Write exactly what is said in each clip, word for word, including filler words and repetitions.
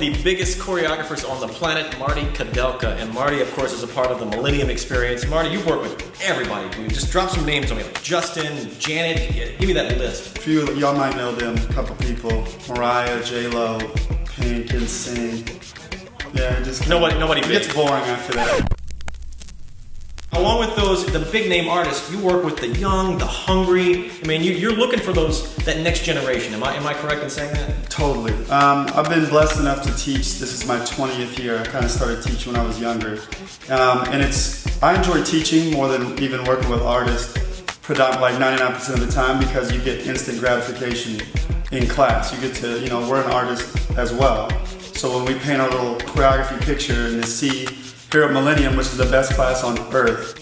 the biggest choreographers on the planet, Marty Kudelka. And Marty, of course, is a part of the Millennium Experience. Marty, you work with everybody, dude. Just drop some names on me, like Justin, Janet, yeah, give me that list. A few, y'all might know them, a couple people. Mariah, J-Lo, Pink, can sing. Yeah, just nobody, nobody it big. gets boring after that. Along with those, the big name artists, you work with the young, the hungry. I mean, you, you're looking for those, that next generation. Am I, am I correct in saying that? Totally. Um, I've been blessed enough to teach. This is my twentieth year. I kind of started teaching when I was younger. Um, and it's, I enjoy teaching more than even working with artists, predominantly like ninety-nine percent of the time, because you get instant gratification in class. You get to, you know, we're an artist as well. So when we paint our little choreography picture and to see here at Millennium, which is the best class on earth,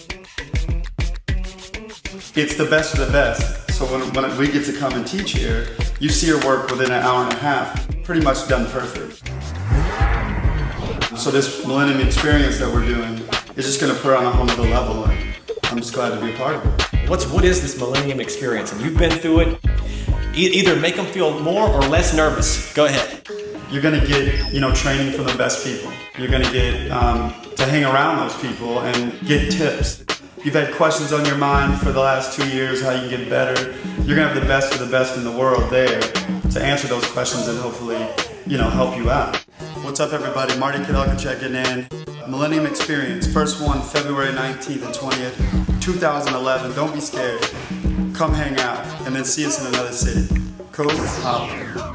it's the best of the best. So when, when we get to come and teach here, you see your work within an hour and a half, pretty much done perfect. So this Millennium Experience that we're doing is just going to put it on a whole nother level, and I'm just glad to be a part of it. What's, what is this Millennium Experience? And you've been through it. E either make them feel more or less nervous. Go ahead. You're going to get, you know, training from the best people. You're going to get um, to hang around those people and get tips. You've had questions on your mind for the last two years, how you can get better. You're going to have the best of the best in the world there to answer those questions and hopefully, you know, help you out. What's up, everybody? Marty Kudelka checking in. Millennium Experience, first one, February nineteenth and twentieth, two thousand eleven. Don't be scared. Come hang out and then see us in another city. Cool? Holla.